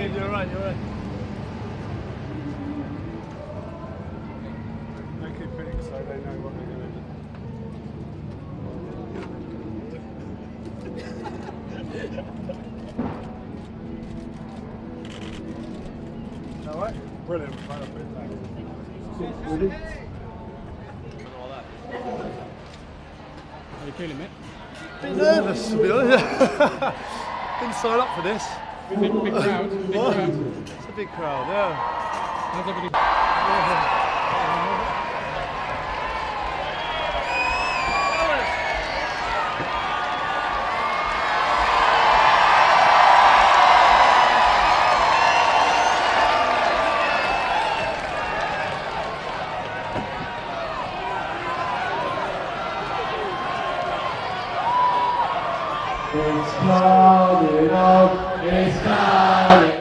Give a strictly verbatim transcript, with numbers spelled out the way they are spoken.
Dave, you're right, you're right. They keep hitting so they know what they're going to do. Alright, brilliant. Right up it back. Ready? How you feeling, mate? A bit nervous, to be honest. Didn't sign up for this. Big, big crowd. Big What? crowd. It's a big crowd, yeah. How's everything? It's coming up, it's coming